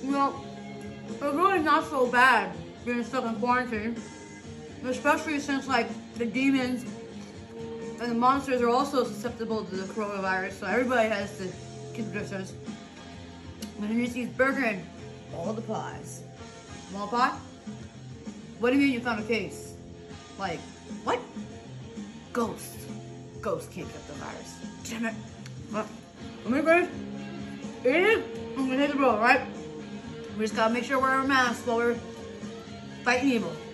You know, it's really not so bad being stuck in quarantine. Especially since like the demons and the monsters are also susceptible to the coronavirus, so everybody has to keep their distance. I'm gonna use burger and all the pies. Small pie? What do you mean you found a case? Like, what? Ghost. Ghost can't get the virus. Damn it. Well, I'm gonna go eat it. I'm gonna hit the road, right? We just gotta make sure we're wearing masks while we're fighting evil.